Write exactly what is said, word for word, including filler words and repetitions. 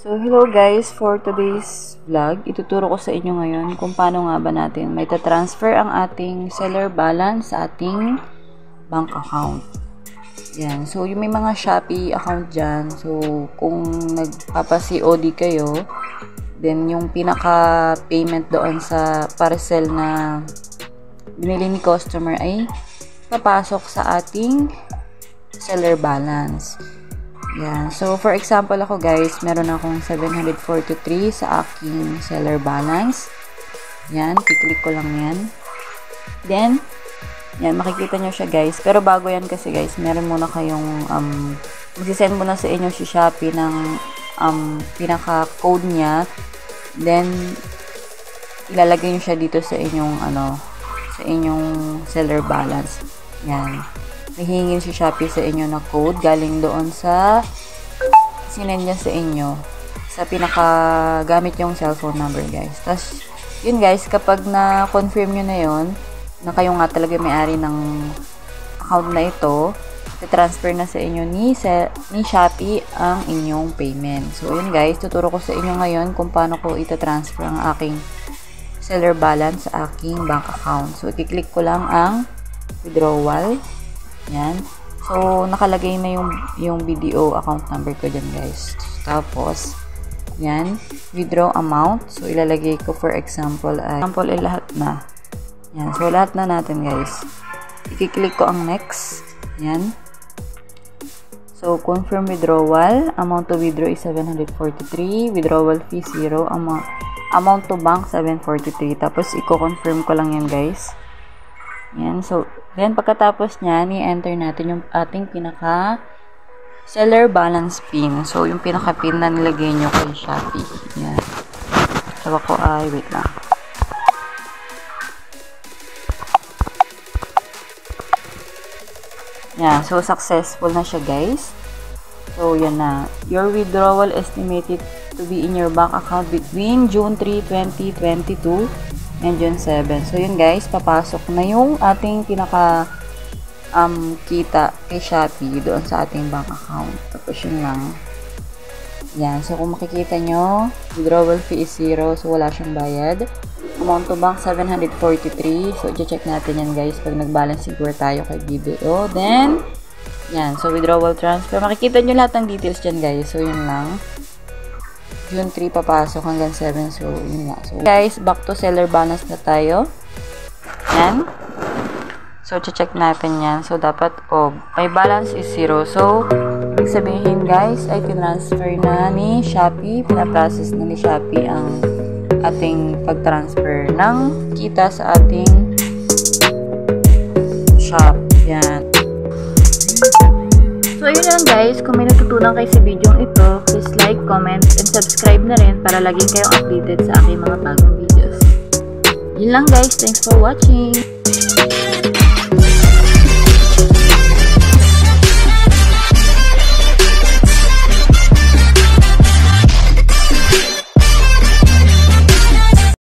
So, hello guys, for today's vlog, ituturo ko sa inyo ngayon kung paano nga ba natin may ta-transfer ang ating seller balance sa ating bank account. Yan. So, yung may mga Shopee account dyan, so, kung nagpapa-C O D kayo, then yung pinaka-payment doon sa parcel na binili ni customer ay papasok sa ating seller balance. Yan. So, for example ako guys, meron akong seven hundred forty-three sa aking seller balance. Yan. Kiklik ko lang yan. Then, yan. Makikita nyo siya guys. Pero bago yan kasi guys, meron muna kayong, um, magsisend muna sa inyo si Shopee ng, um, pinaka-code niya. Then, ilalagay nyo siya dito sa inyong, ano, sa inyong seller balance. Yan. Hihingin si Shopee sa inyo na code galing doon sa sinend niya sa inyo sa pinaka gamit yung cellphone number guys. Tapos yun guys, kapag na-confirm nyo na yun na kayo nga talaga may-ari ng account na ito, i-transfer na sa inyo ni, sa, ni Shopee ang inyong payment. So yun guys, tuturo ko sa inyo ngayon kung paano ko ita-transfer ang aking seller balance sa aking bank account. So i-click ko lang ang withdrawal. Yan. So, nakalagay na yung, yung B D O account number ko dyan, guys. Tapos, yan. Withdraw amount. So, ilalagay ko, for example, ay, example, ay lahat na. Yan. So, lahat na natin, guys. I-click ko ang next. Yan. So, confirm withdrawal. Amount to withdraw is seven hundred forty-three. Withdrawal fee, zero. Amount, amount to bank, seven forty-three. Tapos, i-confirm ko lang yan, guys. Yan. So, then, pagkatapos niyan, i-enter natin yung ating pinaka seller balance pin. So, yung pinaka pin na nilagay nyo kay Shopee. Yan. Sabi ko, ay, wait lang. Yan. So, successful na siya, guys. So, yan na. Your withdrawal estimated to be in your bank account between June third, twenty twenty-two and June seventh. So, yun guys, papasok na yung ating pinaka um, kita kay Shopee doon sa ating bank account. Tapos yun lang. Yan. So, kung makikita nyo, withdrawal fee is zero. So, wala siyang bayad. Amount to bank, seven hundred forty-three. So, i-check natin yan guys pag nag-balance siguro tayo kay B D O. Then, yan. So, withdrawal transfer. Makikita nyo lahat ng details dyan guys. So, yun lang. June three papasok hanggang seven. So, yun nga. So, guys, back to seller balance na tayo. Yan. So, check natin yan. So, dapat, oh, my balance is zero. So, ibig sabihin, guys, ay tinransfer na ni Shopee. Pinaprocess na ni Shopee ang ating pag-transfer ng kita sa ating shop. Yan. So, ayun lang guys. Kung may natutunan kayo sa video ito, please like, comment, and subscribe na rin para lagi kayong updated sa aking mga bagong videos. Yun lang guys. Thanks for watching!